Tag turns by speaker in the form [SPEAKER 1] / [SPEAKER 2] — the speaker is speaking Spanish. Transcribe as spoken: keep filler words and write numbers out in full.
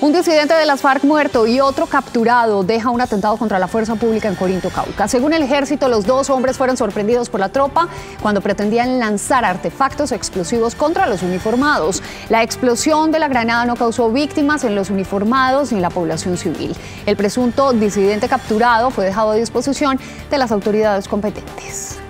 [SPEAKER 1] Un disidente de las FARC muerto y otro capturado deja un atentado contra la fuerza pública en Corinto, Cauca. Según el ejército, los dos hombres fueron sorprendidos por la tropa cuando pretendían lanzar artefactos explosivos contra los uniformados. La explosión de la granada no causó víctimas en los uniformados ni en la población civil. El presunto disidente capturado fue dejado a disposición de las autoridades competentes.